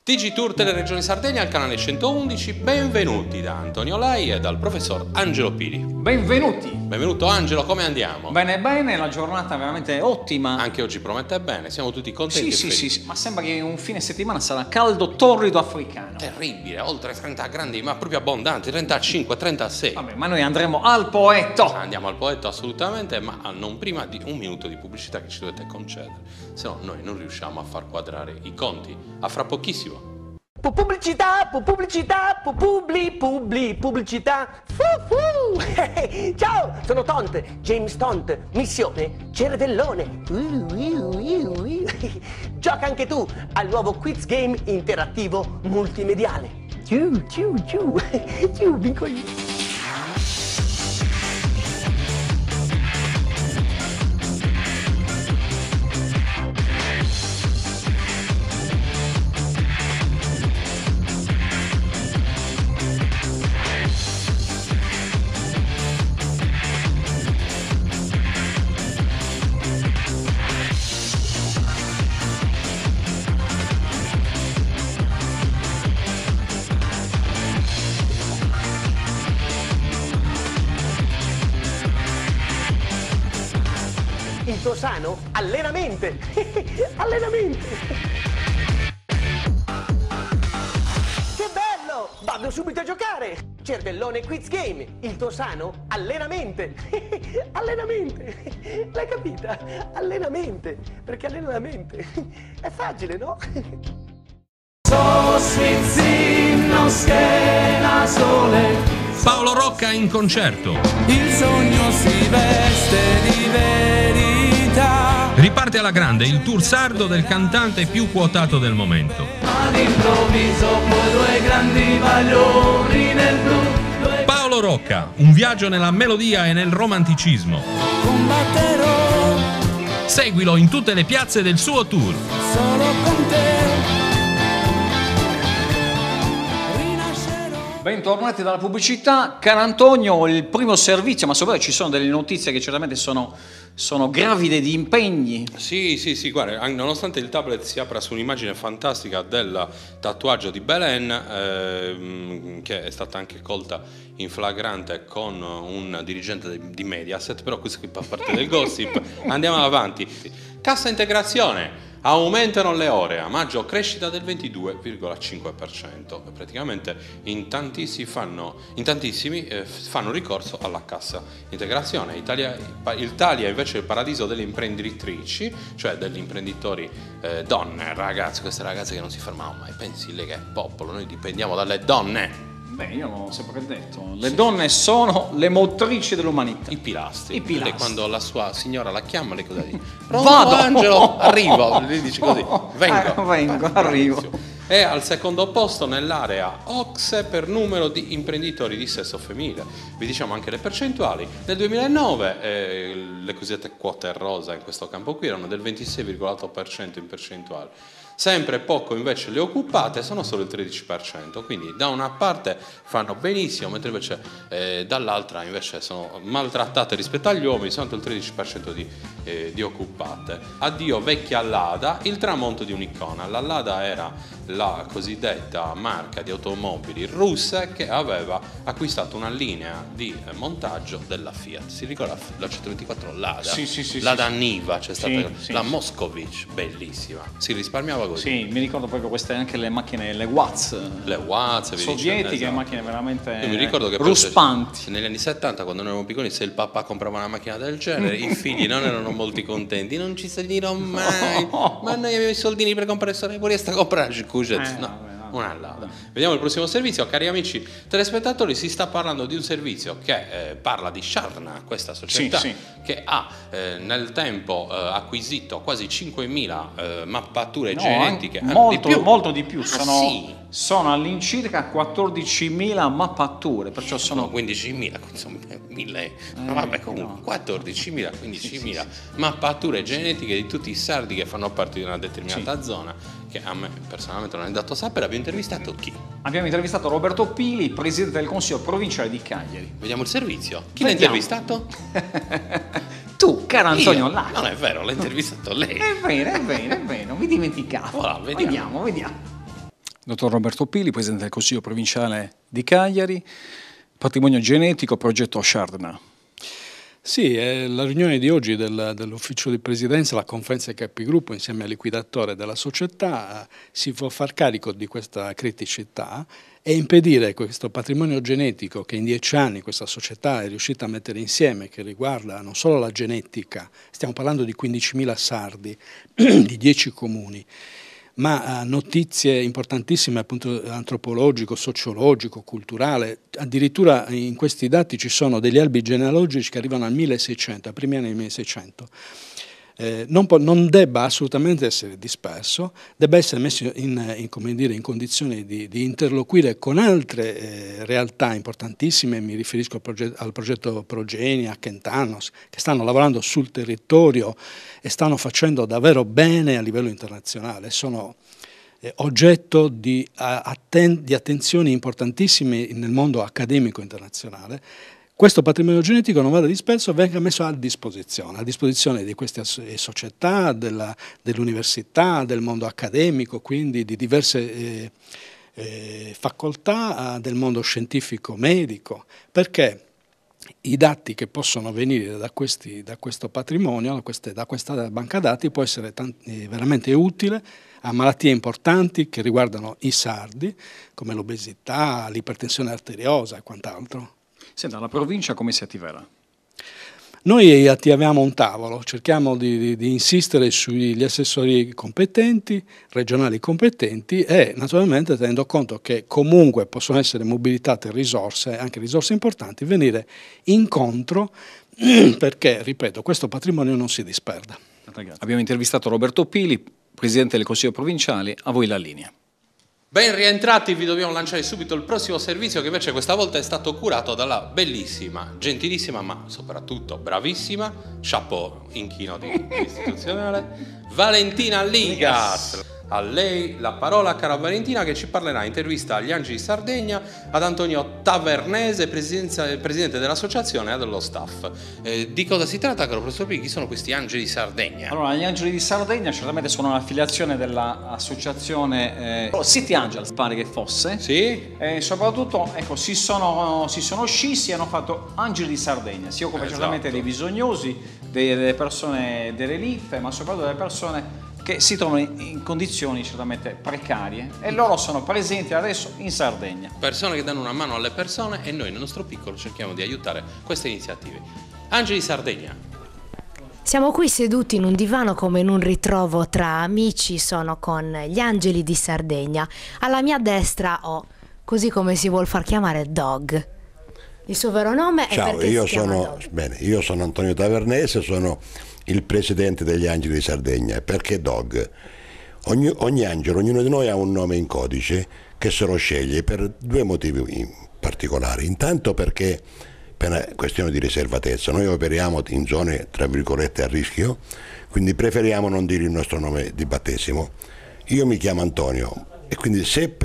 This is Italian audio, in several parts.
TG Tour Teleregione Sardegna al canale 111, benvenuti da Antonio Lai e dal professor Angelo Pili. Benvenuti! Benvenuto Angelo, come andiamo? Bene, bene, la giornata è veramente ottima. Anche oggi promette bene, siamo tutti contenti e felici. Sì, ma sembra che un fine settimana sarà caldo, torrido, africano. Terribile, oltre 30 gradi, ma proprio abbondanti, 35, 36. Vabbè, ma noi andremo al Poetto. Andiamo al Poetto assolutamente, ma non prima di un minuto di pubblicità che ci dovete concedere, se no noi non riusciamo a far quadrare i conti. A fra pochissimo. Pubblicità, pubblicità. Ciao, sono Tont, James Tont, missione cervellone. Gioca anche tu al nuovo quiz game interattivo multimediale. Vinco io. Il tuo sano allenamente. Allenamente. Che bello! Vado subito a giocare. Cervellone Quiz Game. Il tuo sano allenamente. Allenamente. L'hai capita? Allenamente. Perché allena la mente. È facile, no? Paolo Rocca in concerto. Il sogno si veste di verità. Riparte alla grande il tour sardo del cantante più quotato del momento. All'improvviso poi due grandi maglioni nel blu. Paolo Rocca, un viaggio nella melodia e nel romanticismo. Combatterò Seguilo in tutte le piazze del suo tour. solo con te. Rinascerò. Bentornati dalla pubblicità. Caro Antonio, il primo servizio, ma soprattutto ci sono delle notizie che certamente sono gravide di impegni. Sì, guarda, nonostante il tablet si apra su un'immagine fantastica del tatuaggio di Belen, che è stata anche colta in flagrante con un dirigente di Mediaset, però questo qui fa parte del gossip. Andiamo avanti. Cassa integrazione. Aumentano le ore, a maggio crescita del 22,5%. Praticamente in tantissimi fanno ricorso alla cassa integrazione. Italia invece è il paradiso delle imprenditrici, cioè degli imprenditori donne, ragazzi, queste ragazze che non si fermavano mai. Pensi lei che è popolo, noi dipendiamo dalle donne. Beh, io l'ho sempre detto, le donne sono le motrici dell'umanità. I pilastri. I pilastri. Lei, quando la sua signora la chiama, lei cosa dice? Vado! Angelo, arrivo. Lei dice così, vengo, arrivo. È al secondo posto nell'area OCSE per numero di imprenditori di sesso femminile. Vi diciamo anche le percentuali. Nel 2009 le cosiddette quote rosa in questo campo qui erano del 26,8% in percentuale. Sempre poco invece le occupate, sono solo il 13%, quindi da una parte fanno benissimo, mentre invece dall'altra invece sono maltrattate rispetto agli uomini, soltanto il 13% di occupate. Addio vecchia Lada, il tramonto di un'icona. La Lada era la cosiddetta marca di automobili russe che aveva acquistato una linea di montaggio della Fiat. Si ricorda la 124 Lada? Sì. Lada Niva, c'è stata Sì. la Moscovich, bellissima. Si risparmiava così. Sì, mi ricordo proprio queste anche le macchine, le Watts. Le Watts Sovietiche, esatto. macchine veramente Io mi ricordo che ruspanti. negli anni 70, quando noi eravamo piccoli, se il papà comprava una macchina del genere, i figli non erano molti contenti. Non ci salirò mai. Ma noi abbiamo i soldini per comprare solo pure sta comprare no. Una Lada. Vediamo il prossimo servizio, cari amici telespettatori. Si sta parlando di un servizio che parla di Sharna, questa società che ha nel tempo acquisito quasi 5.000 mappature genetiche. Molto di più. Sì. Sono all'incirca 14.000 mappature, perciò sono 15.000, insomma 1.000, vabbè, comunque 14.000, 15.000 mappature genetiche di tutti i sardi che fanno parte di una determinata zona, che a me personalmente non è dato sapere. Abbiamo intervistato chi? Abbiamo intervistato Roberto Pili, presidente del Consiglio provinciale di Cagliari. Vediamo il servizio. Chi l'ha intervistato? Tu, caro Antonio Lai. Non è vero, l'ha intervistato lei. È vero, mi dimenticavo. Ora, vediamo. Vediamo. Dottor Roberto Pili, Presidente del Consiglio Provinciale di Cagliari, patrimonio genetico, progetto Shardna. Sì, la riunione di oggi dell'ufficio di presidenza, la conferenza dei capigruppo insieme al liquidatore della società si può far carico di questa criticità e impedire questo patrimonio genetico che in 10 anni questa società è riuscita a mettere insieme, che riguarda non solo la genetica, stiamo parlando di 15.000 sardi di 10 comuni, ma notizie importantissime appunto antropologico, sociologico, culturale. Addirittura in questi dati ci sono degli albi genealogici che arrivano al 1600, ai primi anni del 1600. Non debba assolutamente essere disperso, debba essere messo in condizioni di interloquire con altre realtà importantissime. Mi riferisco al progetto Progenia, a Kentanos, che stanno lavorando sul territorio e stanno facendo davvero bene a livello internazionale, sono oggetto di attenzioni importantissime nel mondo accademico internazionale. Questo patrimonio genetico non vada disperso, venga messo a disposizione di queste società, dell'università, del mondo accademico, quindi di diverse facoltà, del mondo scientifico medico, perché i dati che possono venire da questo patrimonio, da questa banca dati, può essere veramente utile a malattie importanti che riguardano i sardi, come l'obesità, l'ipertensione arteriosa e quant'altro. Senta, la provincia come si attiverà? Noi attiviamo un tavolo, cerchiamo di insistere sugli assessori competenti, regionali competenti e naturalmente tenendo conto che comunque possono essere mobilitate risorse, anche risorse importanti, venire incontro perché, ripeto, questo patrimonio non si disperda. Abbiamo intervistato Roberto Pili, Presidente del Consiglio Provinciale, a voi la linea. Ben rientrati, vi dobbiamo lanciare subito il prossimo servizio che invece questa volta è stato curato dalla bellissima, gentilissima ma soprattutto bravissima, chapeau, inchino di istituzionale, Valentina Ligas. A lei la parola, cara Valentina, che ci parlerà intervista agli Angeli di Sardegna, ad Antonio Tavernese, presidente dell'associazione e dello staff. Di cosa si tratta, caro professor Pili? Chi sono questi Angeli di Sardegna? Allora, gli Angeli di Sardegna certamente sono un'affiliazione dell'associazione City Angels, pare che fosse. Sì. E soprattutto, ecco, si sono scissi e hanno fatto Angeli di Sardegna. Si occupa certamente dei bisognosi, delle persone delle liffe, ma soprattutto delle persone che si trovano in condizioni certamente precarie e loro sono presenti adesso in Sardegna. Persone che danno una mano alle persone e noi nel nostro piccolo cerchiamo di aiutare queste iniziative. Angeli di Sardegna. Siamo qui seduti in un divano come in un ritrovo tra amici, sono con gli Angeli di Sardegna. Alla mia destra ho, così come si vuol far chiamare, Dog. Il suo vero nome è perché si chiama Dog. Io sono Antonio Tavernese, sono il presidente degli Angeli di Sardegna. Perché Dog? Ogni angelo, ognuno di noi ha un nome in codice che se lo sceglie per due motivi particolari. Intanto perché per una questione di riservatezza, noi operiamo in zone tra virgolette a rischio, quindi preferiamo non dire il nostro nome di battesimo. Io mi chiamo Antonio e quindi se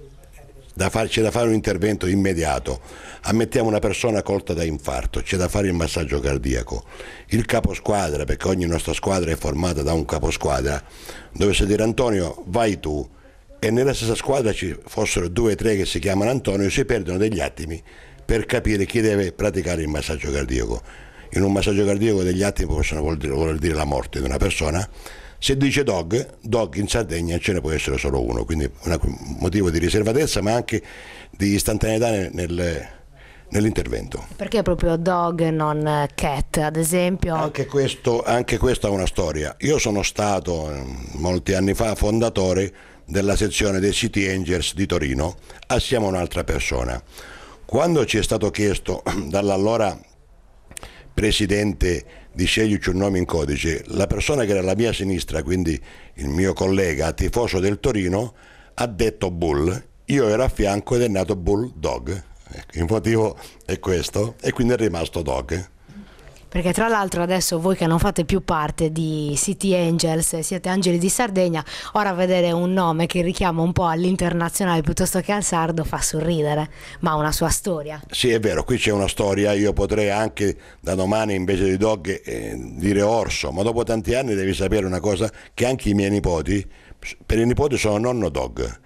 c'è da fare un intervento immediato, ammettiamo una persona colta da infarto, c'è da fare il massaggio cardiaco, il caposquadra, perché ogni nostra squadra è formata da un caposquadra, dovesse dire Antonio vai tu, e nella stessa squadra ci fossero 2 o 3 che si chiamano Antonio, si perdono degli attimi per capire chi deve praticare il massaggio cardiaco. In un massaggio cardiaco degli attimi possono voler dire la morte di una persona. Se dice Dog in Sardegna ce ne può essere solo uno, quindi un motivo di riservatezza ma anche di istantaneità nell'intervento. Perché proprio Dog e non Cat, ad esempio? Anche questo ha una storia. Io sono stato molti anni fa fondatore della sezione dei City Angels di Torino assieme a un'altra persona. Quando ci è stato chiesto dall'allora presidente di sceglierci un nome in codice, la persona che era alla mia sinistra, quindi il mio collega tifoso del Torino, ha detto Bull, io ero a fianco ed è nato Bull Dog. Il motivo è questo e quindi è rimasto Dog. Perché tra l'altro adesso voi che non fate più parte di City Angels, siete Angeli di Sardegna, ora vedere un nome che richiama un po' all'internazionale piuttosto che al sardo fa sorridere, ma ha una sua storia. Sì, è vero, qui c'è una storia, io potrei anche da domani invece di Dog dire Orso, ma dopo tanti anni devi sapere una cosa, che anche i miei nipoti, per i nipoti sono nonno Dog.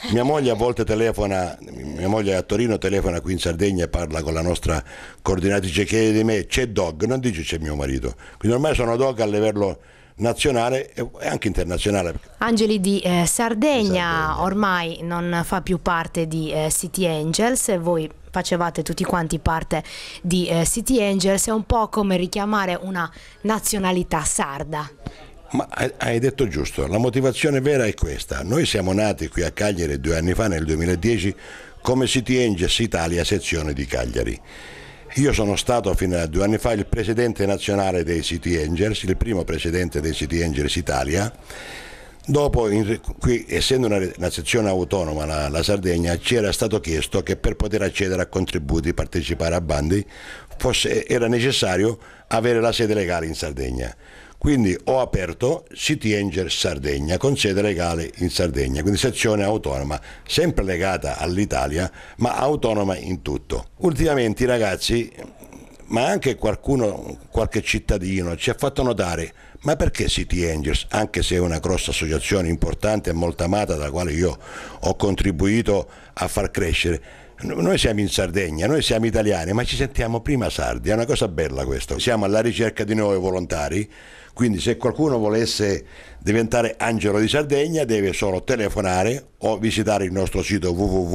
Mia moglie a volte telefona, mia moglie a Torino telefona qui in Sardegna e parla con la nostra coordinatrice, chiede di me c'è Dog, non dice c'è mio marito. Quindi ormai sono Dog a livello nazionale e anche internazionale. Angeli di Sardegna ormai non fa più parte di City Angels, e voi facevate tutti quanti parte di City Angels. È un po' come richiamare una nazionalità sarda. Ma hai detto giusto, la motivazione vera è questa. Noi siamo nati qui a Cagliari 2 anni fa, nel 2010, come City Angels Italia sezione di Cagliari. Io sono stato fino a 2 anni fa il presidente nazionale dei City Angels, il primo presidente dei City Angels Italia. Dopo, qui, essendo una sezione autonoma la Sardegna, ci era stato chiesto che per poter accedere a contributi, partecipare a bandi, era necessario avere la sede legale in Sardegna. Quindi ho aperto City Angels Sardegna con sede legale in Sardegna, quindi sezione autonoma, sempre legata all'Italia, ma autonoma in tutto. Ultimamente i ragazzi, ma anche qualche cittadino, ci ha fatto notare: ma perché City Angels, anche se è una grossa associazione importante e molto amata, dalla quale io ho contribuito a far crescere, noi siamo in Sardegna, noi siamo italiani, ma ci sentiamo prima sardi, è una cosa bella questo. Siamo alla ricerca di nuovi volontari, quindi se qualcuno volesse diventare Angelo di Sardegna deve solo telefonare o visitare il nostro sito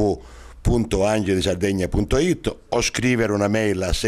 www.angelisardegna.it o scrivere una mail a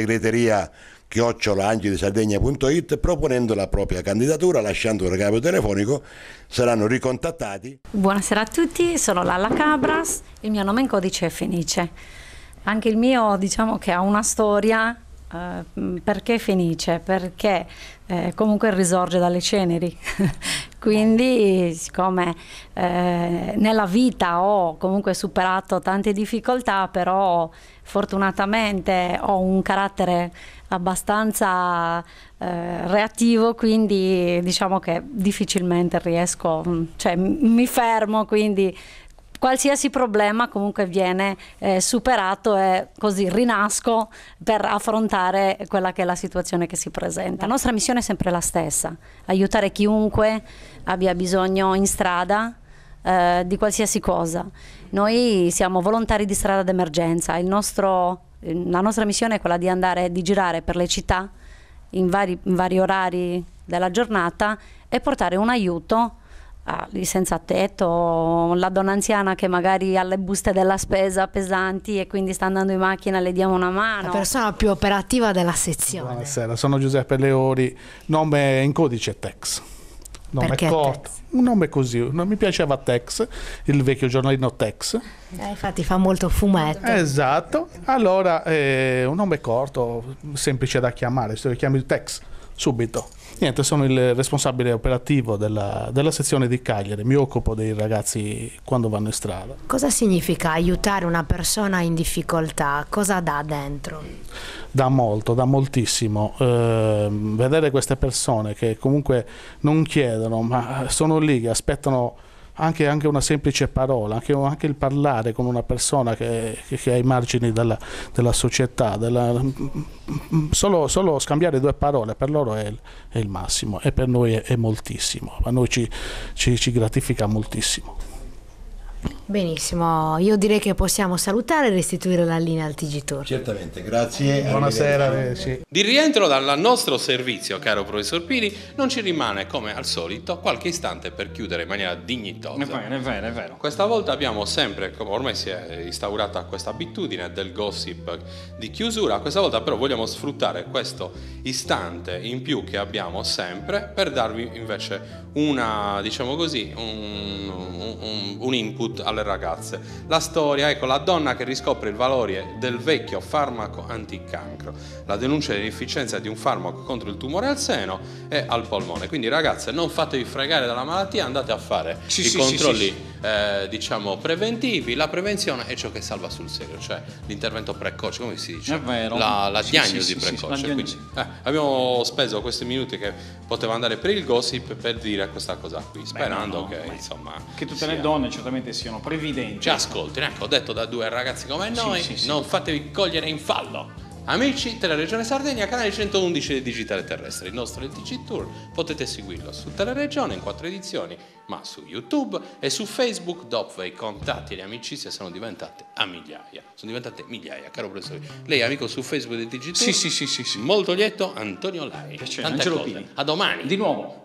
segreteria@angelisardegna.it proponendo la propria candidatura, lasciando un recapito telefonico, saranno ricontattati. Buonasera a tutti, sono Lalla Cabras, il mio nome in codice è Fenice. Anche il mio, diciamo che ha una storia. Perché Fenice? Perché comunque risorge dalle ceneri. Quindi siccome nella vita ho comunque superato tante difficoltà, però fortunatamente ho un carattere abbastanza reattivo, quindi diciamo che difficilmente riesco, cioè mi fermo, quindi qualsiasi problema comunque viene superato e così rinasco per affrontare quella che è la situazione che si presenta. La nostra missione è sempre la stessa: aiutare chiunque abbia bisogno in strada di qualsiasi cosa. Noi siamo volontari di strada d'emergenza, la nostra missione è quella di girare per le città in vari orari della giornata e portare un aiuto ai senza tetto, la donna anziana che magari ha le buste della spesa pesanti e quindi sta andando in macchina, le diamo una mano. La persona più operativa della sezione. Buonasera, sono Giuseppe Leori, nome in codice Tex. Nome Perché corto, Tex? Un nome così, non mi piaceva Tex, il vecchio giornalino Tex. Infatti fa molto fumetto. Esatto, allora un nome corto, semplice da chiamare, se lo chiami Tex subito. Niente, sono il responsabile operativo della sezione di Cagliari, mi occupo dei ragazzi quando vanno in strada. Cosa significa aiutare una persona in difficoltà? Cosa dà dentro? Dà molto, dà moltissimo. Vedere queste persone che comunque non chiedono, ma sono lì, che aspettano anche una semplice parola, anche il parlare con una persona che è ai margini della società, solo scambiare 2 parole per loro è il massimo e per noi è moltissimo, a noi ci gratifica moltissimo. Benissimo, io direi che possiamo salutare e restituire la linea al TG Tour. Certamente, grazie. Buonasera. Sì. Di rientro dal nostro servizio, caro professor Pini, non ci rimane, come al solito, qualche istante per chiudere in maniera dignitosa. È vero. Questa volta abbiamo sempre, come ormai si è instaurata questa abitudine del gossip di chiusura, questa volta però vogliamo sfruttare questo istante in più che abbiamo sempre per darvi invece diciamo così, un input alle ragazze. La storia, ecco, la donna che riscopre il valore del vecchio farmaco anticancro, la denuncia dell'inefficienza di un farmaco contro il tumore al seno e al polmone. Quindi ragazze, non fatevi fregare dalla malattia, andate a fare i controlli diciamo preventivi. La prevenzione è ciò che salva sul serio, cioè l'intervento precoce, come si dice? È vero. La diagnosi precoce. Quindi, abbiamo speso questi minuti che poteva andare per il gossip per dire questa cosa qui, sperando insomma che tutte le donne certamente siano previdenti. Ci ascoltino, ecco, detto da 2 ragazzi come noi, non fatevi cogliere in fallo. Amici Teleregione Sardegna, canale 111 del Digitale Terrestre, il nostro LTG Tour, potete seguirlo su Teleregione in 4 edizioni, ma su YouTube e su Facebook, dopo i contatti e le amicizie sono diventate a migliaia, caro professore. Lei è amico su Facebook del DG Tour? Sì. Molto lieto, Antonio Lai. Piacere, Angelo Pini. A domani. Di nuovo.